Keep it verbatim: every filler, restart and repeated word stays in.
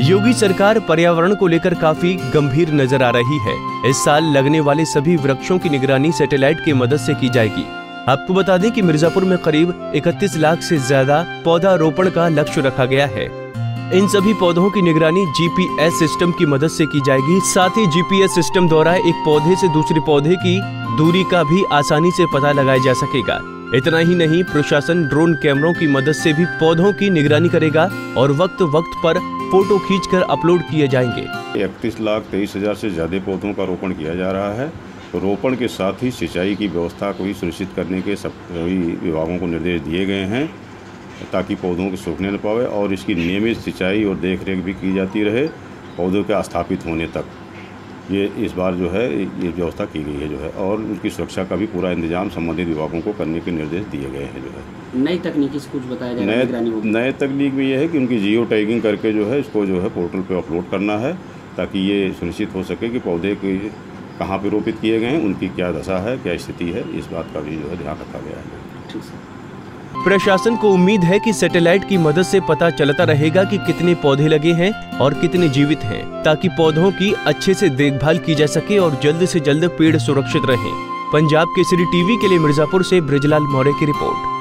योगी सरकार पर्यावरण को लेकर काफी गंभीर नजर आ रही है। इस साल लगने वाले सभी वृक्षों की निगरानी सैटेलाइट की मदद से की जाएगी। आपको बता दें कि मिर्जापुर में करीब इकतीस लाख से ज्यादा पौधारोपण का लक्ष्य रखा गया है। इन सभी पौधों की निगरानी जी पी एस सिस्टम की मदद से की जाएगी। साथ ही जी पी एस सिस्टम द्वारा एक पौधे से दूसरे पौधे की दूरी का भी आसानी से पता लगाया जा सकेगा। इतना ही नहीं, प्रशासन ड्रोन कैमरों की मदद से भी पौधों की निगरानी करेगा और वक्त वक्त पर फोटो खींचकर अपलोड किए जाएंगे। इकतीस लाख तेईस हजार से ज्यादा पौधों का रोपण किया जा रहा है। तो रोपण के साथ ही सिंचाई की व्यवस्था को भी सुनिश्चित करने के सभी विभागों को निर्देश दिए गए हैं ताकि पौधों को सूखने न पावे और इसकी नियमित सिंचाई और देखरेख भी की जाती रहे पौधों के स्थापित होने तक। ये इस बार जो है ये व्यवस्था की गई है जो है और उनकी सुरक्षा का भी पूरा इंतजाम संबंधित विभागों को करने के निर्देश दिए गए हैं जो है। नई तकनीकी से कुछ बताया जा रहा है? नए नए तकनीक में ये है कि उनकी जियो टैगिंग करके जो है इसको जो है पोर्टल पे अपलोड करना है ताकि ये सुनिश्चित हो सके कि पौधे के कहाँ पे रोपित किए गए हैं, उनकी क्या दशा है, क्या स्थिति है, इस बात का भी जो है ध्यान रखा गया है। ठीक है। प्रशासन को उम्मीद है कि सैटेलाइट की मदद से पता चलता रहेगा कि कितने पौधे लगे हैं और कितने जीवित हैं, ताकि पौधों की अच्छे से देखभाल की जा सके और जल्द से जल्द पेड़ सुरक्षित रहें। पंजाब केसरी टीवी के लिए मिर्जापुर से ब्रिजलाल मौर्य की रिपोर्ट।